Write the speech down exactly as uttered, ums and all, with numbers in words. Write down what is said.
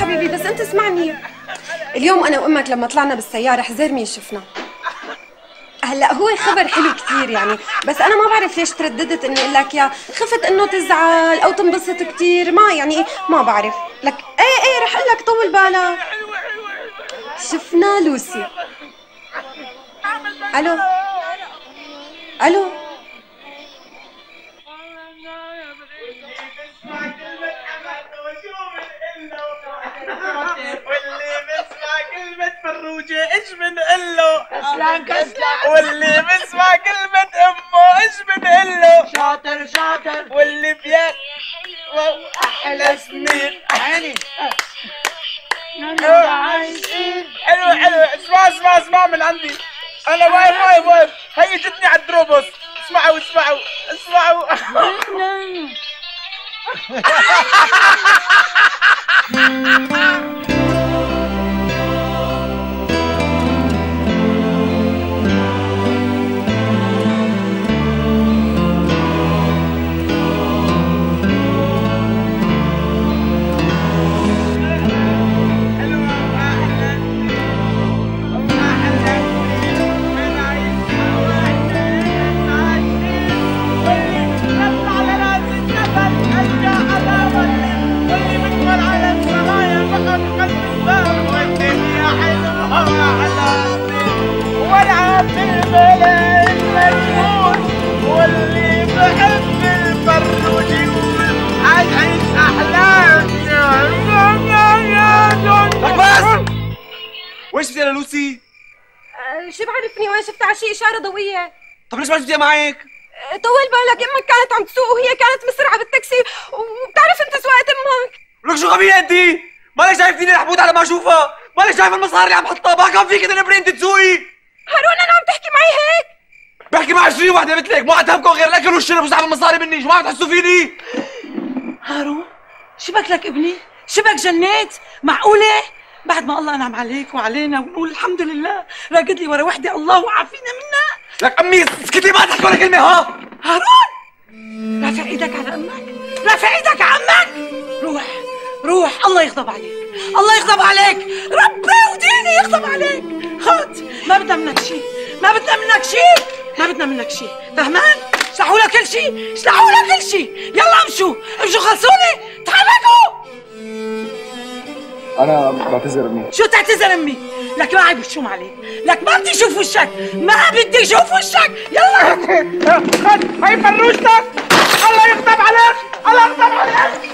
حبيبي بس انت اسمعني. اليوم انا وامك لما طلعنا بالسياره حزير مين شفنا. هلا هو خبر حلو كثير يعني، بس انا ما بعرف ليش ترددت اني اقول لك يا خفت انه تزعل او تنبسط كثير، ما يعني ما بعرف لك. ايه ايه رح اقول لك طول بالك. شفنا لوسي. الو الو واللي بيسمع كلمة فروجة ايش بنقله؟ كسلان كسلان. واللي بيسمع كلمة امه ايش بنقله؟ شاطر شاطر. واللي بياك احلى سنين عيني. حلو حلو. اسمع اسمع اسمع من عندي. انا واقف واقف واقف. هي جتني على الدروبوس. اسمعوا اسمعوا اسمعوا. واللي بحب الفروج يقول عيش احلام. بس وين شفتي يا لوسي؟ أه شو بعرفني وين شفتها على شي اشاره ضوئيه. طب ليش ما شفتيها معك؟ أه طول بالك امك كانت عم تسوق وهي كانت مسرعه بالتاكسي، وبتعرف انت سواقه امك. لك شو غبية انت؟ مالك شايفتيني رح بوت على ما اشوفها؟ مالك شايف المصاري اللي عم حطها؟ ما كان فيك تنبري انت تسوقي. هارون انا عم تحكي معي هيك؟ بحكي مع عشرين وحده مثلك، ما عتهمكم غير الاكل والشرب وسحب المصاري مني، شو ما عم تحسوا فيني؟ هارون شبك لك ابني؟ شبك جنيت؟ معقولة؟ بعد ما الله انعم عليك وعلينا ونقول الحمد لله راقد لي ورا وحده الله وعافينا منها. لك امي اسكتي ما تحكي ولا كلمه. ها هارون رافع ايدك على امك، رافع ايدك على امك. روح روح الله يغضب عليك، الله يغضب عليك، ربي وديني يغضب عليك. خد ما بدنا منك شيء، ما بدنا منك شيء، ما بدنا منك شيء، فهمان؟ اشلحوا لك كل شيء، اشلحوا لك كل شيء، يلا امشوا امشوا خلصوني تحركوا. انا بعتذر امي. شو تعتذر امي؟ لك ما عيب الشوم عليك، لك ما بدي اشوف وشك، ما بدي اشوف وشك، يلا خد هي فروجتك. الله يغضب عليك الله يغضب عليك.